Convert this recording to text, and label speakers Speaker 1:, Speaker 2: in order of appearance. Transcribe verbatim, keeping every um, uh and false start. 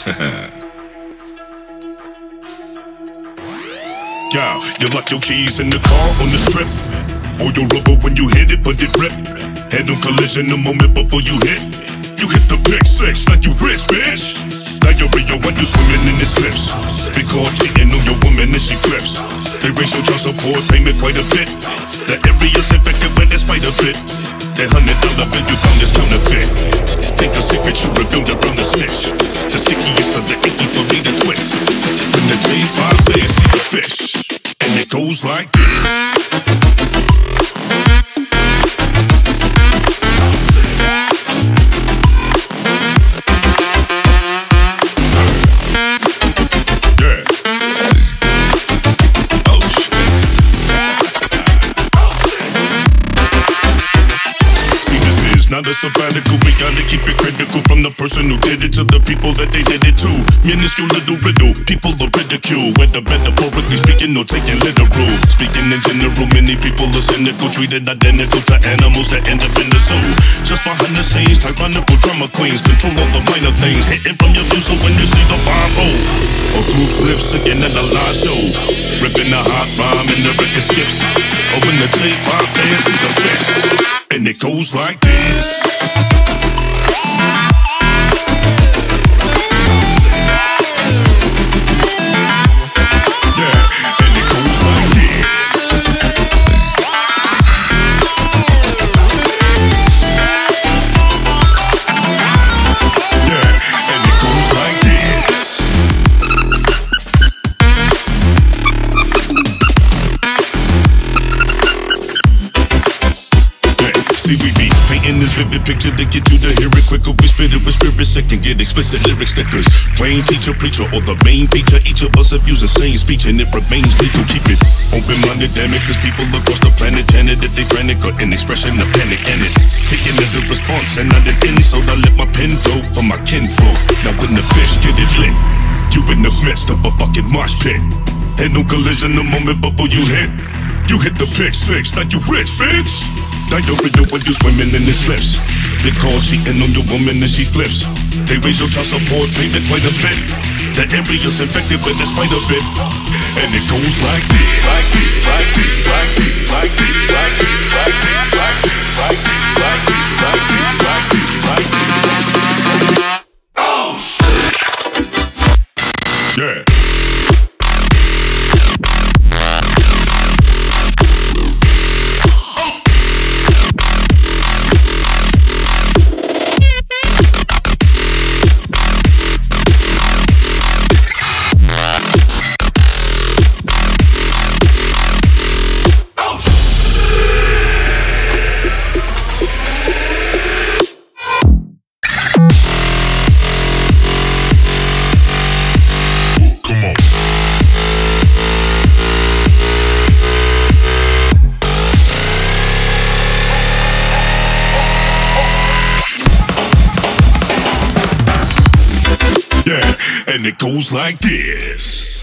Speaker 1: Yeah, you lock your keys in the car on the strip. Or your rubber when you hit it, but it rip. Head on collision the moment before you hit. You hit the big six like you rich, bitch. Diarrhea when you swimming in the slips. Be caught cheating on your woman and she flips. They raise your child support payment quite a bit. The area's infected when it's spider fit. That hundred dollar bill you found is counterfeit. Think the secret you revealed around the snitch. The stickiest of the icky for me to twist. When the J five there, see the fish. And it goes like this. Not a sabbatical, we gotta keep it critical. From the person who did it to the people that they did it to. Minuscule little riddle, people are ridicule. Whether metaphorically speaking or taking literal. Speaking in general, many people are cynical. Treated identical to animals that end up in the zoo. Just behind the scenes, tyrannical drama queens. Control all the minor things, hitting from your view. So when you see the bomb roll, a group's lips singing at a live show. Ripping a hot rhyme and the record skips. Oh, when the J five fans see the best. And it goes like this. This vivid picture to get you to hear it quicker. We spit it with spirit second, get explicit lyric stickers. Plain teacher, preacher, or the main feature. Each of us have used the same speech and it remains legal. Keep it open-minded, damn it, cause people across the planet panic if they frantic or an expression of panic. And it's taken as a response and not an insult. I let my pen go for my kinfolk. Now when the fish get it lit, you in the midst of a fucking mosh pit. Head no collision the moment before you hit. You hit the pick six like you rich, bitch. Diarrhea when you swimming in the slips. They call cheating on your woman and she flips. They raise your child support payment quite a bit. The area's infected with the spider bit. And it goes like this. Like this, like this, like this, like this, like this, like this, like this, like this, like this, like this, like this, like this. Oh shit. Yeah. And it goes like this.